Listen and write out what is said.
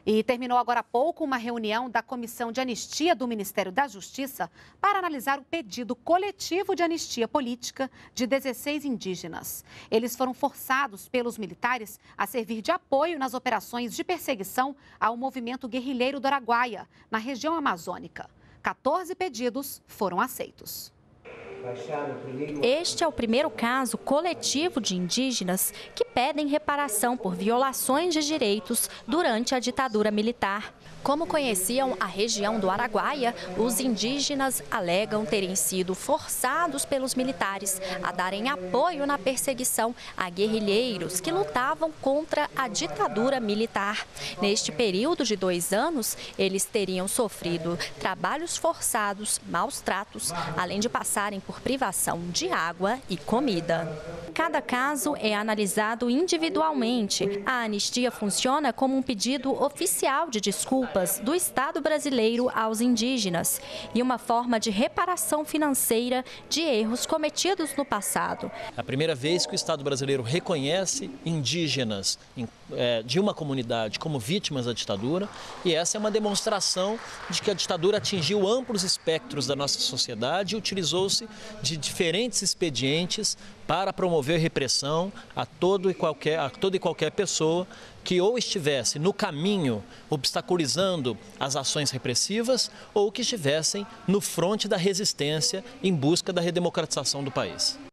E terminou agora há pouco uma reunião da Comissão de Anistia do Ministério da Justiça para analisar o pedido coletivo de anistia política de 16 indígenas. Eles foram forçados pelos militares a servir de apoio nas operações de perseguição ao movimento guerrilheiro do Araguaia, na região amazônica. 14 pedidos foram aceitos. Este é o primeiro caso coletivo de indígenas que pedem reparação por violações de direitos durante a ditadura militar. Como conheciam a região do Araguaia, os indígenas alegam terem sido forçados pelos militares a darem apoio na perseguição a guerrilheiros que lutavam contra a ditadura militar. Neste período de 2 anos, eles teriam sofrido trabalhos forçados, maus tratos, além de passarem por privação de água e comida. Cada caso é analisado individualmente. A anistia funciona como um pedido oficial de desculpas do Estado brasileiro aos indígenas e uma forma de reparação financeira de erros cometidos no passado. É a primeira vez que o Estado brasileiro reconhece indígenas de uma comunidade como vítimas da ditadura, e essa é uma demonstração de que a ditadura atingiu amplos espectros da nossa sociedade e utilizou-se de diferentes expedientes para promover repressão a toda e qualquer pessoa que ou estivesse no caminho obstaculizando as ações repressivas ou que estivessem no fronte da resistência em busca da redemocratização do país.